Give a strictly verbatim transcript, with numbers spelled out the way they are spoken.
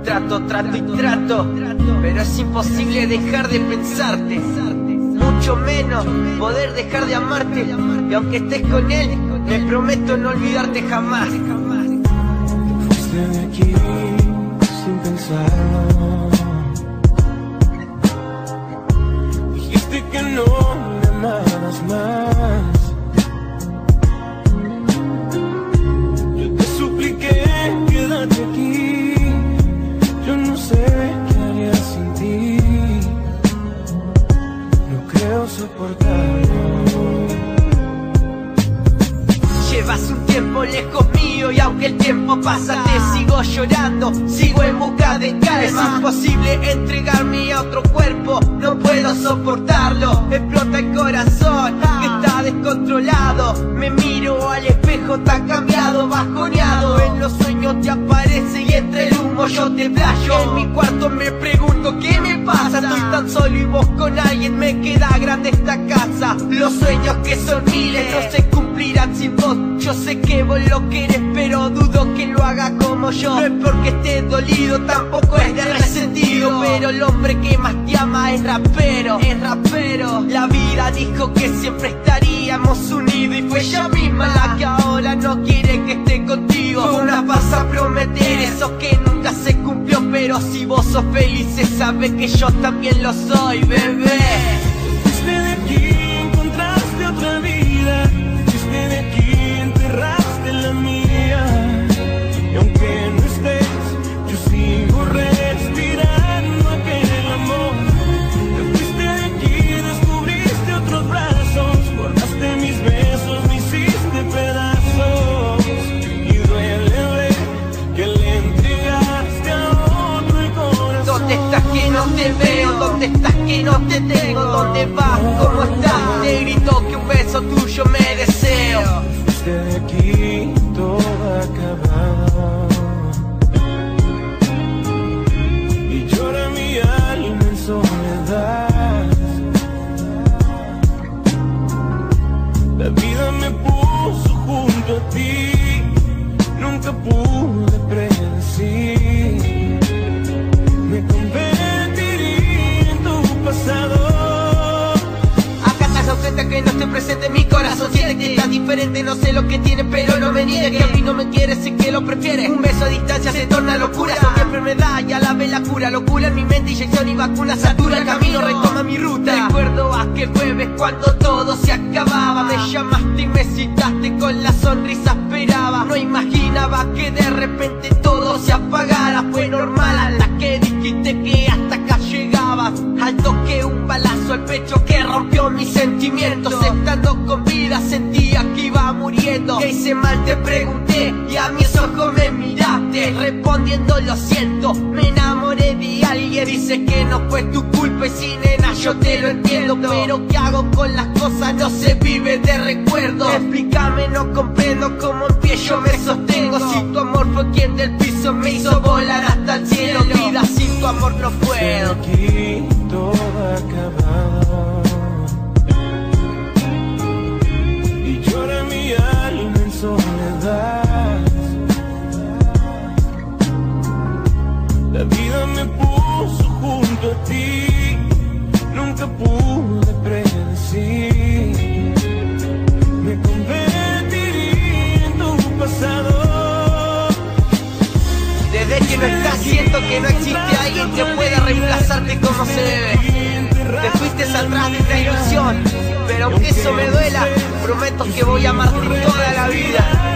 Trato, trato y trato, pero es imposible dejar de pensarte, mucho menos poder dejar de amarte. Y aunque estés con él, me prometo no olvidarte jamás. Te fuiste de aquí sin pensarlo. Dijiste que no me amabas más. Yo te supliqué, quédate aquí. Yo no sé qué haría sin ti. No creo soportarlo. Llevas un tiempo lejos mío y aunque el tiempo pasa te sigo llorando, sigo en busca de calma. Es imposible entregarme a otro cuerpo, no puedo soportarlo. Explota el corazón que está descontrolado. Me miro al espejo tan cambiado, bajoneado. En los sueños te aparece y entre el humo yo te playo. En mi cuarto me pregunto qué me pasa. Estoy tan solo y vos con alguien, me queda grande esta casa. Los sueños que son miles no se cumplirán sin vos. Yo sé que vos lo querés, pero dudo que lo haga como yo. No es porque esté dolido, tampoco es de resentido, pero el hombre que más te ama es rapero, es rapero. La vida dijo que siempre estaríamos unidos y fue ella misma la que ahora no quiere que esté contigo. Tú nos vas a prometer eso que nunca se cumplió, pero si vos sos feliz sabes que yo también lo soy, bebé. Fuiste de aquí, encontraste otra vida. Fuiste de aquí, enterraste la mía. Y aunque no estés, yo sigo respirando aquel amor. Te fuiste de aquí, descubriste otros brazos. Guardaste mis besos, me hiciste pedazos. Y duele ver que le entregaste a otro el corazón. ¿Dónde estás que no te veo? ¿Dónde estás que no te tengo? ¿Dónde vas? ¿Cómo estás? Te grito que un beso tuyo me deseo. Fuiste de aquí, todo acabado. Y llora mi alma en soledad. La vida me puso junto a ti. Nunca pude predecir. Me convertiría en tu pasado. Acá estás ausente, que no esté presente en mi corazón. Siente que estás diferente, no sé lo que tiene, pero no me niegues que a mí no me quieres, sé que lo prefieres. Un beso a distancia se torna locura. Son mi enfermedad y a la vez la cura. Locura en mi mente, inyección y vacuna. Satura el camino, retoma mi ruta. Recuerdo aquel jueves cuando todo se acababa. Me llamaste y me citaste, con la sonrisa esperaba. No imaginaba que de repente todo se apagara. Fue normal hasta que dijiste que hasta acá llegabas. Al toque un balazo al pecho que rompió mis sentimientos. Estando con vida sentía que iba muriendo. ¿Qué hice mal? Te pregunté y a mis ojos me miraste, respondiendo lo siento. Me enamoré de alguien, dices que no fue tu culpa y si nena yo te lo entiendo. Pero ¿qué hago con las cosas? No se vive de recuerdo. Explícame, no comprendo cómo en pie yo me sostengo. Si tu amor fue quien del piso me hizo volar hasta el cielo. Vida sin tu amor no puedo. Aquí todo acabado. Y llora mi alma en soledad. La vida me puso junto a ti. Nunca pude predecir. Me convertiría en tu pasado. Desde que no estás siento que no existe alguien que pueda reemplazarte como se debe. Te fuiste atrás de esta ilusión, pero aunque eso me duela, prometo que voy a amarte toda la vida.